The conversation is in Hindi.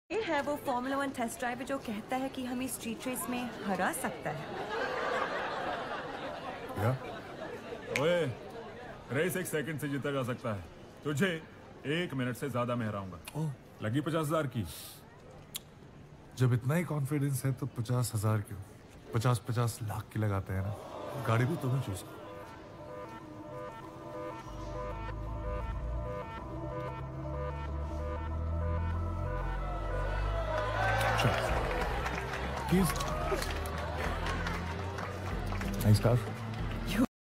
ये है वो फॉर्मूला 1 टेस्ट ड्राइवर जो कहता है कि हमें स्ट्रीट रेस में हरा सकता है। क्या? ओए, रेस 1 सेकंड से जीता जा सकता है, तुझे 1 मिनट से ज्यादा में हराऊंगा। ओह, लगी 50,000 की। जब इतना ही कॉन्फिडेंस है तो 50,000 क्यों, 50-50 लाख की लगाते हैं ना। गाड़ी भी तुम्हें चूज करो। Keys. Nice car.